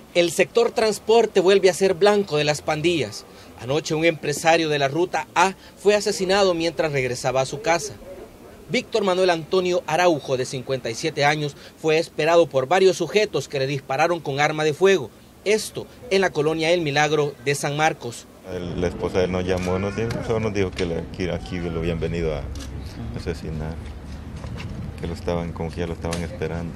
El sector transporte vuelve a ser blanco de las pandillas. Anoche un empresario de la Ruta A fue asesinado mientras regresaba a su casa. Víctor Manuel Antonio Araujo, de 57 años, fue esperado por varios sujetos que le dispararon con arma de fuego. Esto en la colonia El Milagro de San Marcos. La esposa de él nos llamó, solo nos dijo que aquí lo habían venido a asesinar, como que ya lo estaban esperando.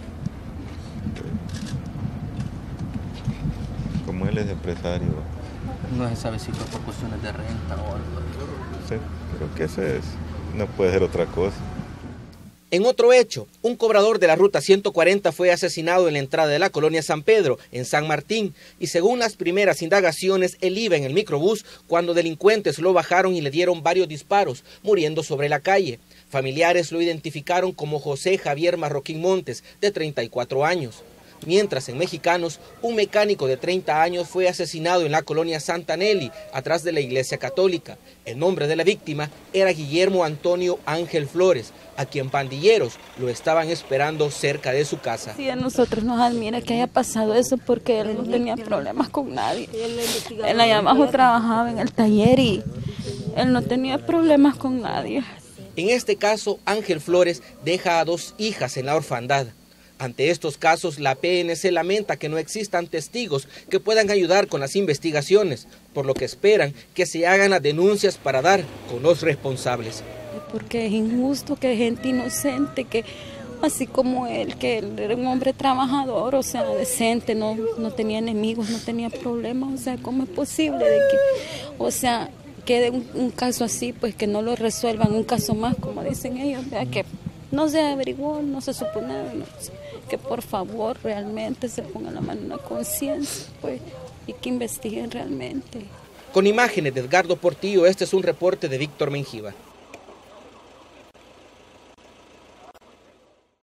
Como él es empresario. No se sabe si fue por cuestiones de renta o algo. Sí, creo que no puede ser otra cosa. En otro hecho, un cobrador de la Ruta 140 fue asesinado en la entrada de la colonia San Pedro, en San Martín, y según las primeras indagaciones, él iba en el microbús cuando delincuentes lo bajaron y le dieron varios disparos, muriendo sobre la calle. Familiares lo identificaron como José Javier Marroquín Montes, de 34 años. Mientras en Mexicanos, un mecánico de 30 años fue asesinado en la colonia Santa Nelly, atrás de la iglesia católica. El nombre de la víctima era Guillermo Antonio Ángel Flores, a quien pandilleros lo estaban esperando cerca de su casa. Sí, a nosotros nos admira que haya pasado eso porque él no tenía problemas con nadie. Él allá abajo trabajaba en el taller y él no tenía problemas con nadie. En este caso, Ángel Flores deja a 2 hijas en la orfandad. Ante estos casos, la PNC lamenta que no existan testigos que puedan ayudar con las investigaciones, por lo que esperan que se hagan las denuncias para dar con los responsables. Porque es injusto que gente inocente, que así como él, que él era un hombre trabajador, o sea, decente, no tenía enemigos, no tenía problemas, o sea, ¿cómo es posible de que, o sea, quede un caso así, pues que no lo resuelvan, un caso más, como dicen ellos, ¿verdad? Que no se averiguó, no se supo nada, no sé. Que por favor realmente se ponga la mano en la conciencia, pues, y que investiguen realmente. Con imágenes de Edgardo Portillo, este es un reporte de Víctor Mengíbar.